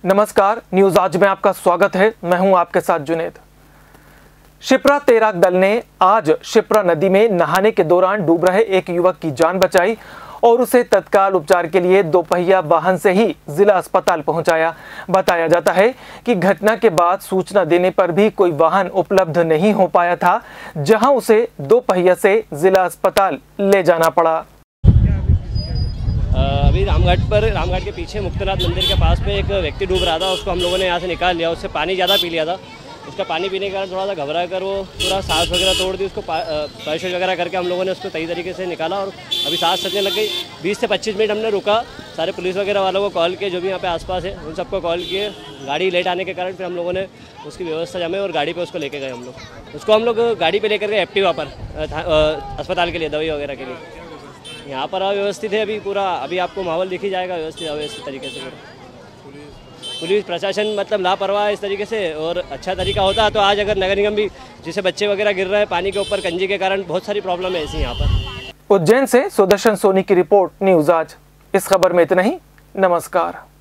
नमस्कार, न्यूज आज में आपका स्वागत है। मैं हूं आपके साथ जुनेद। शिप्रा तैराक दल ने आज शिप्रा नदी में नहाने के दौरान डूब रहे एक युवक की जान बचाई और उसे तत्काल उपचार के लिए दोपहिया वाहन से ही जिला अस्पताल पहुंचाया। बताया जाता है कि घटना के बाद सूचना देने पर भी कोई वाहन उपलब्ध नहीं हो पाया था, जहां उसे दोपहिया से जिला अस्पताल ले जाना पड़ा। अभी रामघाट के पीछे मुक्तनाथ मंदिर के पास में एक व्यक्ति डूब रहा था। उसको हम लोगों ने यहाँ से निकाल लिया। उससे पानी ज़्यादा पी लिया था। उसका पानी पीने के कारण थोड़ा सा घबरा कर वो पूरा सांस वगैरह तोड़ दी। उसको पैराशूट वगैरह करके हम लोगों ने उसको सही तरीके से निकाला और अभी सांस चलने लग गई। 20 से 25 मिनट हमने रुका, सारे पुलिस वगैरह वालों को कॉल किए, जो भी यहाँ पे आसपास है उन सबको कॉल किए। गाड़ी लेट आने के कारण फिर हम लोगों ने उसकी व्यवस्था जमे और गाड़ी पे उसको लेके गए। हम लोग गाड़ी पे लेकर गए एक्टिवा पर अस्पताल के लिए, दवाई वगैरह के लिए। यहाँ पर अव्यवस्थित है अभी पूरा। अभी आपको माहौल दिख ही जाएगा व्यवस्थित तरीके से। पुलिस प्रशासन मतलब लापरवाह इस तरीके से। और अच्छा तरीका होता तो आज अगर नगर निगम भी, जैसे बच्चे वगैरह गिर रहे हैं पानी के ऊपर कंजी के कारण, बहुत सारी प्रॉब्लम है ऐसी यहाँ पर। उज्जैन से सुदर्शन सोनी की रिपोर्ट, न्यूज आज। इस खबर में इतना ही। नमस्कार।